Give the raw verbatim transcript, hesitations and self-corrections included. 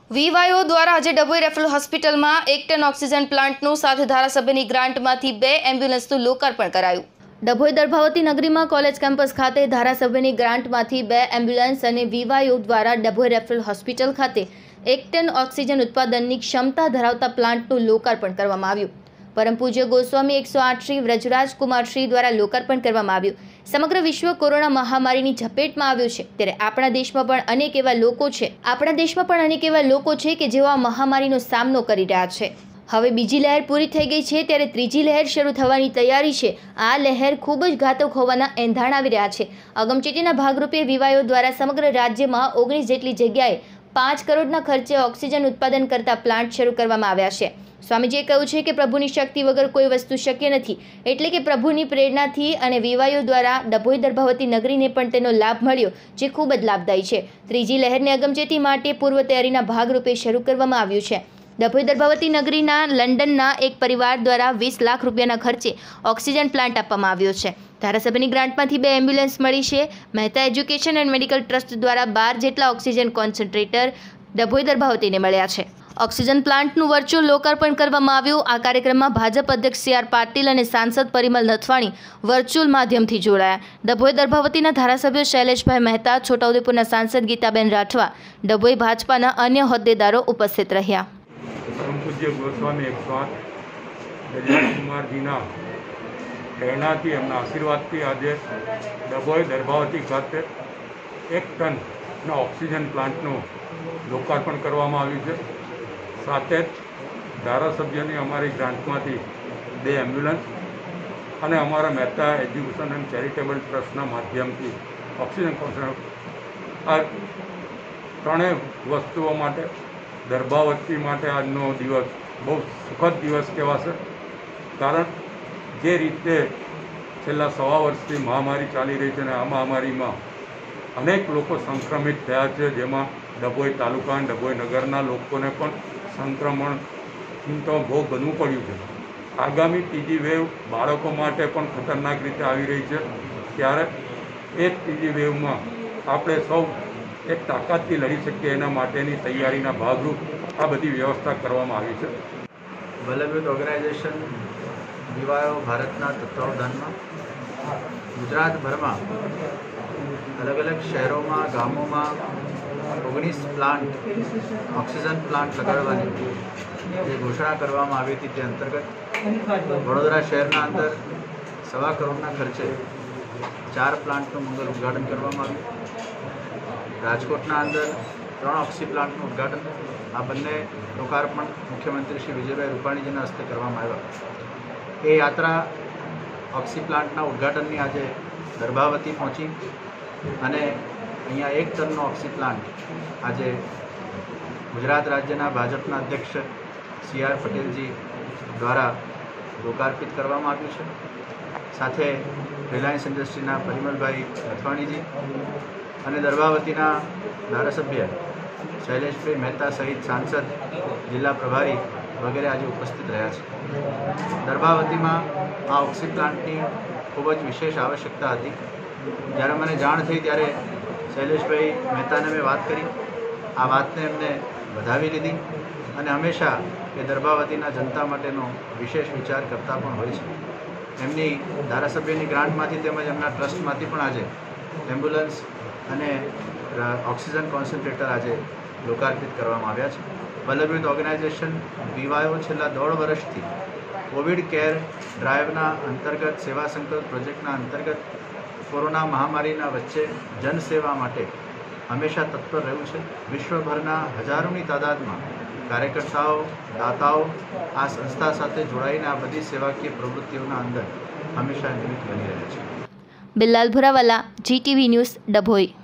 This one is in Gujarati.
વીવાયો દ્વારા આજે ડભોઈ રેફરલ હોસ્પિટલમાં એક ટન ઓક્સિજન પ્લાન્ટનું સાથે ધારાસભ્યની ગ્રાન્ટમાંથી બે એમ્બ્યુલન્સનું લોકાર્પણ કરાયું। ડભોઈ દર્ભાવતી નગરીમાં કોલેજ કેમ્પસ ખાતે ધારાસભ્યની ગ્રાન્ટમાંથી બે એમ્બ્યુલન્સ અને વીવાયો દ્વારા ડભોઈ રેફરલ હોસ્પિટલ ખાતે એક ટન ઓક્સિજન ઉત્પાદનની ક્ષમતા ધરાવતા પ્લાન્ટનું લોકાર્પણ કરવામાં આવ્યું। परम पूज्य गोस्वामी एक सौ आठ श्री व्रजराज कुमार श्री द्वारा लोकार्पण करवामां आव्युं। समग्र विश्व कोरोना महामारीनी झपेटमां आव्युं छे त्यारे आपणा देशमां पण अनेक एवा लोको छे आपणा देशमां पण अनेक एवा लोको छे के जेओ आ महामारीनो सामनो करी रह्या छे। हवे बीजी लहर पूरी थई गई छे त्यारे त्रीजी लहर शरू थवानी तैयारी छे। आ लहर खूब ज घातक होवाना एंधाण आवी रह्या छे। अगमचेतीना भागरूपे वीवायो द्वारा समग्र राज्यमां ओगनीस जेटली जग्याए पांच करोड़ना खर्चे ऑक्सिजन उत्पादन करता प्लांट शरू करवामां आव्या छे। स्वामीजीए कह્યું છે કે પ્રભુની શક્તિ વગર કોઈ વસ્તુ શક્ય નથી, એટલે કે પ્રભુની પ્રેરણાથી અને વીવાયો દ્વારા ડભોઈ દર્ભાવતી નગરીને પણ તેનો લાભ મળ્યો, જે ખૂબ જ લાભદાયી છે। ત્રીજી લહેરને અગમચેતી માટે પૂર્વ તૈયારીના ભાગરૂપે શરૂ કરવામાં આવ્યું છે। ડભોઈ દર્ભાવતી નગરીના લંડનના એક પરિવાર દ્વારા વીસ લાખ રૂપિયાના ખર્ચે ઓક્સિજન પ્લાન્ટ આપવામાં આવ્યો છે। ધારાસભ્યની ગ્રાન્ટમાંથી બે એમ્બ્યુલન્સ મળી છે। Mehta education and medical trust દ્વારા બાર જેટલા ઓક્સિજન કોન્સન્ટ્રેટર ડભોઈ દર્ભાવતીને મળ્યા છે। ऑक्सिजन प्लांटનું વર્ચ્યુઅલ લોકાર્પણ કરવામાં આવ્યું। આ કાર્યક્રમમાં ભાજપ અધ્યક્ષ સી આર પાટીલ અને સાંસદ પરિમલ નથવાણી વર્ચ્યુઅલ માધ્યમથી જોડાયા। ડભોઈ દર્ભાવતીના ધારાસભ્ય શૈલેષભાઈ મહેતા, છોટાઉદેપુરના સાંસદ ગીતાબેન રાઠવા, ડભોઈ ભાજપાના અન્ય હોદ્દેદારો ઉપસ્થિત રહ્યા। परम पूज्य गोस्वामी एक सौ आठ व्रजराज कुमारजीना प्रेरणाथी एमना आशीर्वादथी आजे डभोई दर्भावती खाते एक टन ऑक्सिजन प्लांटનું लोकार्पण करवामां આવ્યું છે। સાથે ધારાસભ્યની અમારી ગ્રાન્ટમાંથી બે એમ્બ્યુલન્સ અને અમારા મહેતા એજ્યુકેશન એન્ડ ચેરિટેબલ ટ્રસ્ટના માધ્યમથી ઓક્સિજન કોન્સન્ટ્રેટર આ ત્રણેય વસ્તુઓ માટે દર્ભાવતી માટે આજનો દિવસ બહુ સુખદ દિવસ કહેવાશે। કારણ જે રીતે છેલ્લા સવા વર્ષથી મહામારી ચાલી રહી છે અને આ મહામારીમાં અનેક લોકો સંક્રમિત થયા છે, જેમાં ડભોઈ તાલુકા અને ડભોઈ નગરના લોકોને પણ સંક્રમણનો ભોગ બનવું પડ્યું છે। આગામી ત્રીજી વેવ બાળકો માટે પણ ખતરનાક રીતે આવી રહી છે, ત્યારે એ ત્રીજી વેવમાં આપણે સૌ એક તાકાતથી લડી શકીએ એના માટેની તૈયારીના ભાગરૂપ આ બધી વ્યવસ્થા કરવામાં આવી છે। વલ્લભ ઓર્ગેનાઇઝેશન વીવાયો ભારતના તત્વાવધાનમાં ગુજરાતભરમાં अलग अलग शहरों में गामों में ओगनीस प्लांट ऑक्सीजन प्लांट लगाड़वानी ये घोषणा करवामां आवी थी। ते अंतर्गत वडोदरा शहरना अंदर सवा करोड़ना खर्चे चार प्लांटનું मंगल उद्घाटन करवामां આવ્યું। રાજકોટના અંદર ત્રણ ઓક્સી પ્લાન્ટનું ઉદ્ઘાટન આ બંને લોકાર્પણ મુખ્યમંત્રી શ્રી વિજયભાઈ રૂપાણીજીના હસ્તે કરવામાં આવ્યા। એ યાત્રા ઓક્સી પ્લાન્ટના ઉદ્ઘાટનની આજે દર્ભાવતી પહોંચી અને અહીંયા એક ટનનો ઓક્સી પ્લાન્ટ આજે ગુજરાત રાજ્યના ભાજપના અધ્યક્ષ સી આર પટેલજી દ્વારા લોકાર્પિત કરવામાં આવ્યું છે। સાથે રિલાયન્સ ઇન્ડસ્ટ્રીના પરિમલભાઈ નથવાણીજી અને દર્ભાવતીના ધારાસભ્ય શૈલેષભાઈ મહેતા સહિત સાંસદ, જિલ્લા પ્રભારી વગેરે આજે ઉપસ્થિત રહ્યા છે। દર્ભાવતીમાં આ ઓક્સી પ્લાન્ટની ખૂબ જ વિશેષ આવશ્યકતા હતી। જ્યારે મને જાણ થઈ ત્યારે શૈલેષભાઈ મહેતાને મેં વાત કરી। આ વાતને એમને વધાવી લીધી અને હંમેશા એ દર્ભાવતીના જનતા માટેનો વિશેષ વિચાર કરતા પણ હોય છે। એમની ધારાસભ્યની ગ્રાન્ટમાંથી તેમજ એમના ટ્રસ્ટમાંથી પણ આજે એમ્બ્યુલન્સ અને ઓક્સિજન કોન્સન્ટ્રેટર આજે લોકાર્પિત કરવામાં આવ્યા છે। વલ્લભ ઓર્ગેનાઇઝેશન વીવાયો છેલ્લા દોઢ વર્ષથી કોવિડ કેર ડ્રાઈવના અંતર્ગત સેવા સંકલ્પ પ્રોજેક્ટના અંતર્ગત કોરોના મહામારીના વચ્ચે જનસેવા માટે હંમેશા તત્પર રહ્યું છે। વિશ્વભરના હજારોની તાદાદમાં કાર્યકર્તાઓ, દાતાઓ આ સંસ્થા સાથે જોડાઈને આ બધી સેવાકીય પ્રવૃત્તિઓના અંદર હંમેશા નિમિત્ત બની રહ્યા છે। Bilal Bhurawala, Zee TV news, Dabhoi.